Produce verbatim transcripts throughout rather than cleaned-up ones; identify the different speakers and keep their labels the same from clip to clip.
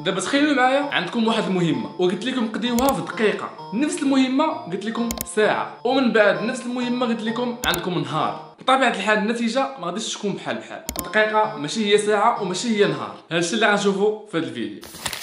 Speaker 1: دابا تخيلوا معايا عندكم واحد المهمه وقلت لكم قضيوها في دقيقه، نفس المهمه قلت لكم ساعه، ومن بعد نفس المهمه قلت لكم عندكم نهار. بطبيعه الحال النتيجه ما غاديش تكون بحال بحال، دقيقه ماشي هي ساعه وماشي هي نهار. هادشي اللي غنشوفوا في هذا الفيديو.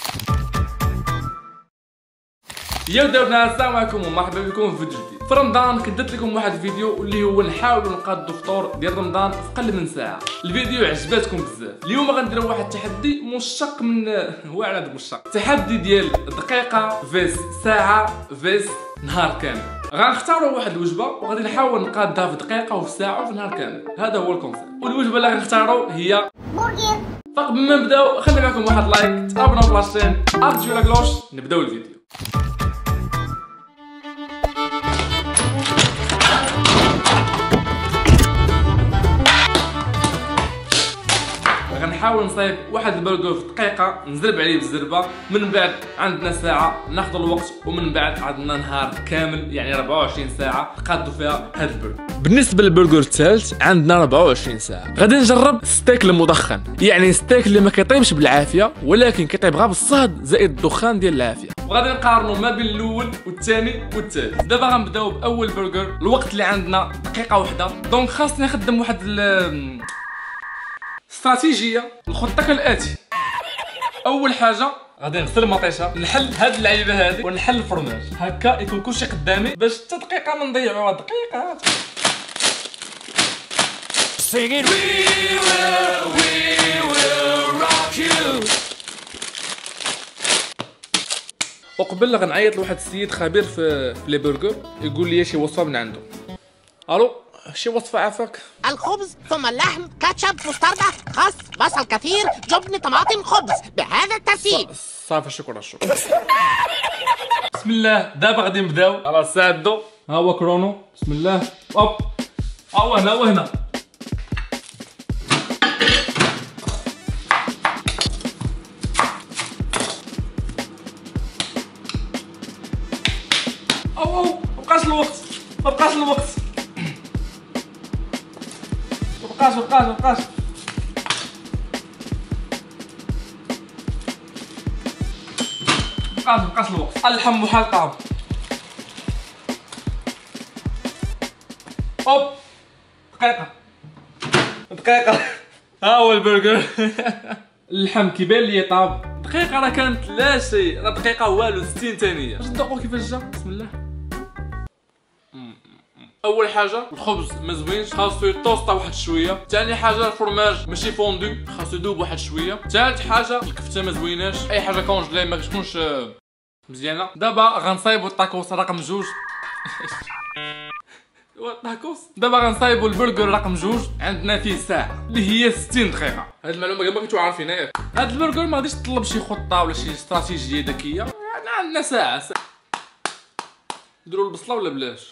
Speaker 1: يا وداونا السلام عليكم ومرحبا بكم في فيديو جديد. في رمضان كدرت لكم واحد الفيديو اللي هو نحاولوا نقادوا الفطور ديال رمضان في اقل من ساعه. الفيديو عجباتكم بزاف. اليوم غنديروا واحد التحدي مشتق من هو على هذا المشتق، تحدي ديال دقيقه فيس ساعه فيس نهار كامل. غنختاروا واحد الوجبه وغادي نحاول نقادها في دقيقه وفي ساعه وفي نهار كامل. هذا هو الكونسيبت، والوجبه اللي غنختاروا هي برجر. فقبل ما نبداو خلي معكم واحد لايك، تابوناو في لاشين، ارجعوا لا كلوش، نبداو الفيديو. غنحاول نصايب واحد البرجر في دقيقة، نزرب عليه بالزربة، من بعد عندنا ساعة ناخذ الوقت، ومن بعد عندنا نهار كامل يعني أربعة وعشرين ساعة نقادو فيها هاد البرجر. بالنسبة للبرجر الثالث عندنا أربعة وعشرين ساعة. غادي نجرب ستيك المدخن، يعني ستيك اللي ما كيطيبش بالعافية ولكن كيطيب غير بالصهد زائد الدخان ديال العافية. وغادي نقارنوا ما بين الاول والثاني والثالث. دابا غنبداو باول برجر، الوقت اللي عندنا دقيقة واحدة، دونك خاصني نخدم واحد ال استراتيجيه. الخطه كالاتي: اول حاجه غادي نغسل المطيشه، نحل هاد اللعيبه هادي ونحل الفرماج، هكا يكون كلشي قدامي باش حتى دقيقه ما نضيعوها. دقيقه Singing we will we will rock you. وقبل غنعيط لواحد السيد خبير في في لي برجر يقول لي شي وصفه من عنده. الو، شي وصفة عافاك؟
Speaker 2: الخبز ثم اللحم، كاتشب، مستردة، خس، بصل كثير، جبن، طماطم، خبز بهذا الترتيب.
Speaker 1: صافي، شكرا شكرا. بسم الله، دابا غادي نبداو. خلاص ساعدو، ها هو كرونو. بسم الله. اوب، ها هو هنا، هو هنا. او او مبقاش الوقت، مبقاش الوقت. مبقاش مبقاش مبقاش مبقاش مبقاش الوقت. اللحم محال طعم. اوب، دقيقة دقيقة. ها هو البرجر. اللحم كيبان لي طاب. دقيقة راه كانت لا شيء، راه دقيقة والو، ستين ثانية. باش ندوقو كيفاش جا. بسم الله. اول حاجه الخبز ما زوينش، خاصو يطوسطا واحد شويه. ثاني حاجه الفرماج ماشي فوندو، خاصو يذوب واحد شويه. ثالث حاجه الكفته ما زويناش، اي حاجه كونجلي ما تكونش مزيانه. دابا غنصايبوا الطاكوس رقم جوج. الطاكوس دابا غنصايبوا البرجر رقم جوج، عندنا فيه ساعه اللي هي ستين دقيقه. هاد المعلومه كما كنتو عارفينها ياك. هاد البرجر ما غاديش تطلب شي خطه ولا شي استراتيجيه ذكيه، يعني عندنا ساعه ساعه. نديروا البصله ولا بلاش؟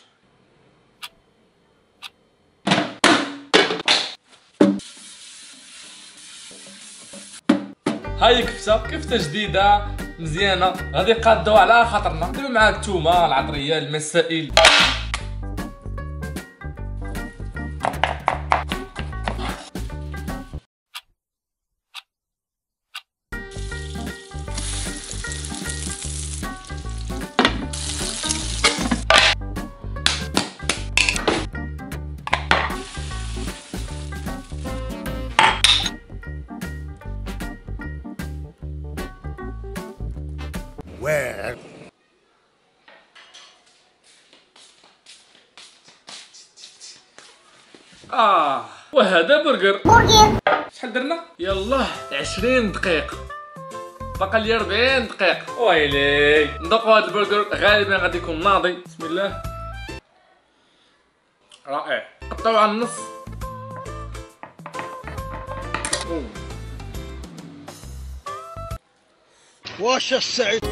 Speaker 1: هاي كفته، كفته جديده مزيانه، غادي نقادوها على خاطرنا. نديرو معاها الثومه، العطريه، الماء السائل.
Speaker 3: Where?
Speaker 1: اه وهذا برجر.
Speaker 2: برجر
Speaker 1: شحال درنا؟ يلاه عشرين دقيقة، باقا لي أربعين دقيقة. ويلي ندوقو هاد البرجر، غالبا غادي يكون ناضي. بسم الله. رائع. قطعوه على النص.
Speaker 3: واش السعيد.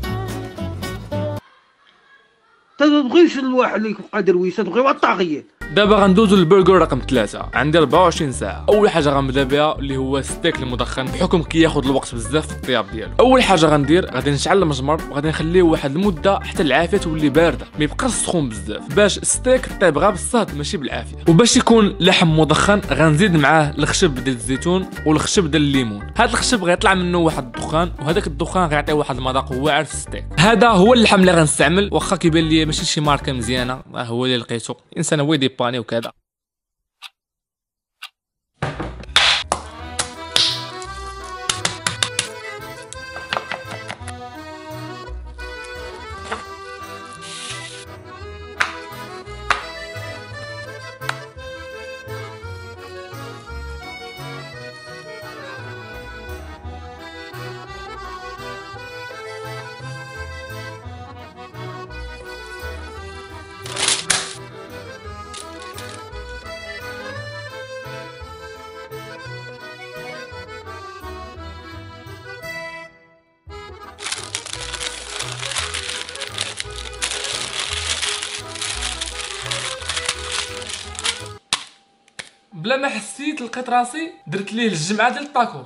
Speaker 4: تبغيش الواحد اللي يكون قادر ويسد، تبغيو الطاغية.
Speaker 1: دابا غندوزو للبرجر رقم ثلاثة. عندي أربعة وعشرين ساعة. اول حاجه غنبدا بها اللي هو الستيك المدخن، بحكم كياخذ الوقت بزاف في الطياب ديالو. اول حاجه غندير غادي نشعل المجمر وغادي نخليه واحد المده حتى العافيه تولي بارده، ما يبقاش سخون بزاف، باش الستيك طيب غير بالصهد ماشي بالعافيه. وباش يكون لحم مدخن غنزيد معاه الخشب ديال الزيتون والخشب ديال الليمون. هذا الخشب غيطلع منه واحد الدخان، وهذاك الدخان غيعطي واحد المذاق واعر في الستيك. هذا هو اللحم اللي غنستعمل، واخا كيبان لي ماشي شي ماركه مزيانه، هو اللي لقيته انسان هو ديباني وكذا. بلا ما حسيت لقيت راسي درت ليه الجمعه ديال الطاكوس.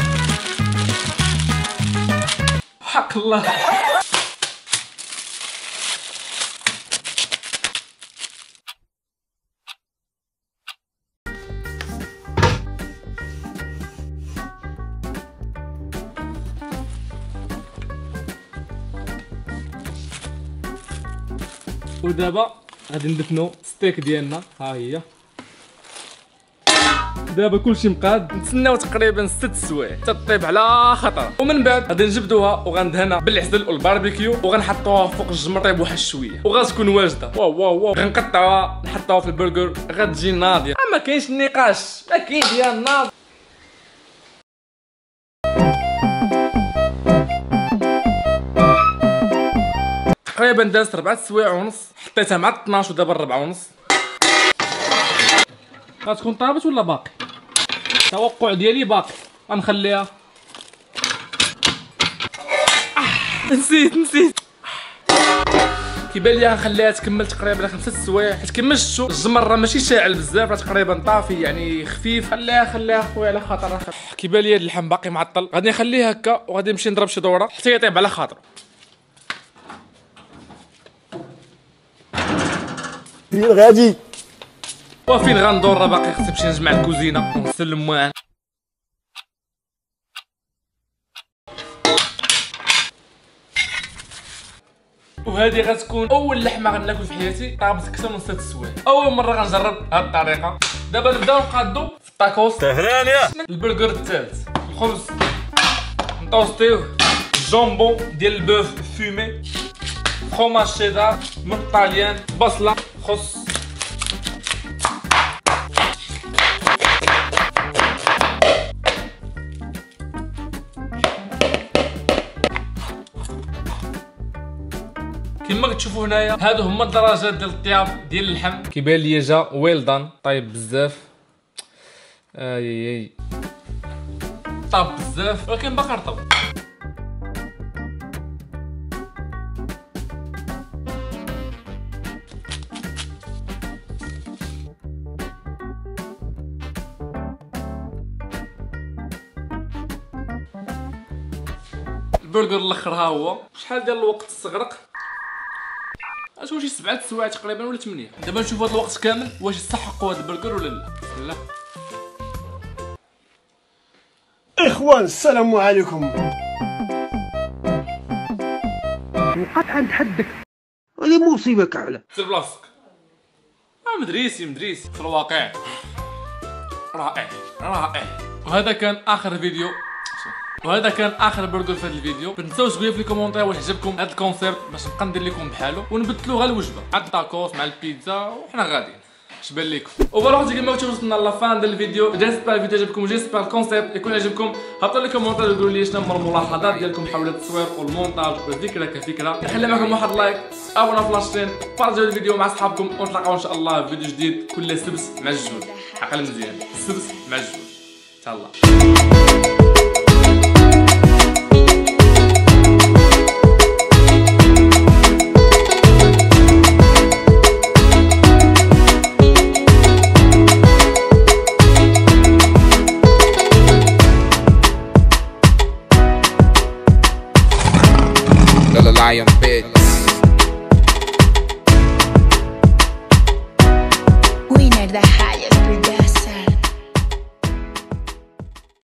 Speaker 1: حق الله. ودابا غادي ندفنو ستيك ديالنا. ها هي دابا كلشي مقاد، نتسناو تقريبا ست سوايع حتى طيب على خطر، ومن بعد غادي نجبدوها وغندهنها بالعسل والباربيكيو وغنحطوها فوق الجمر طيب واحد شويه وغتكون واجده. واو واو واو. غنقطعوها نحطوها في البرجر غتجي ناضيه، ما كاينش النقاش، ما كاين ديال ناض. تقريبا دازت ربعة سوايع ونص، حطيتها مع اثناش ودابا ربعة ونص. غتكون طابت ولا باقي؟ التوقع ديالي باقي، غنخليها. آه نسيت نسيت كيبان لي غنخليها تكمل تقريبا خمسة سوايع، حيت كما شفتوا الجمر راه ماشي شاعل بزاف، راه تقريبا طافي يعني خفيف. خليها خليها خويا على خاطر كيبان لي هاد اللحم باقي معطل. غادي نخليه هكا وغادي نمشي نضرب شي دوره حتى يطيب على خاطر.
Speaker 3: فين غادي؟
Speaker 1: وفين غندور؟ راه باقي خصني نمشي نجمع الكوزينه ونسلم معاه. وهذه غتكون اول لحمه غناكل في حياتي طابت اكثر من ست سوايع. اول مره غنجرب هذه الطريقه. دابا نبداو نقادو في الطاكوس.
Speaker 3: تهرانيا.
Speaker 1: البرجر الثالث، الخبز نطوستيوه، الجامبو ديال البوف فومي، فروماج شيدار من الطاليان، بصله، خص، كما كتشوفوا هنايا. هادو هما الدرجات ديال الطياب ديال اللحم. كيبان لي جا ويل دان، طايب بزاف. اي اي طاب بزاف ولكن باقي رطب. البرجر الاخر ها هو. شحال ديال الوقت استغرق؟ اشوف شي سبعة سوايع تقريبا ولا ثمانية. دابا نشوف هذا الوقت كامل واش يستحقوا هذا البرجر ولا لا. بسم الله.
Speaker 3: اخوان السلام عليكم.
Speaker 4: وقف عند حدك، هذه مصيبه كامله.
Speaker 1: سير بلاصتك. اه مدريسي مدريسي في الواقع. رائع رائع. وهذا كان اخر فيديو وهذا كان اخر برجر في هذا الفيديو. ما تنساوش تقولوا في الكومونتير واش عجبكم هذا الكونسيبت باش نبقى ندير لكم بحالو ونبدلوا غير الوجبه مع الطاكوس مع البيتزا وحنا غاديين. اش بان لكم؟ وفوالا كما قلت وصلنا لافان ديال الفيديو. جيسبر الفيديو عجبكم، جيسبر الكونسيبت يكون عجبكم. هبطوا لي كومونتير وقولوا لي شنو هما الملاحظات ديالكم حول التصوير والمونتاج والفكره كفكره. نخلي معكم واحد لايك، ابونا في لاشين، بارطاجيو الفيديو مع صحابكم، ونتلاقاو ان شاء الله في فيديو جديد كل سبت مع الجوج. عقل مزيان، السبت مع الجوج. تهلا.
Speaker 5: the highest.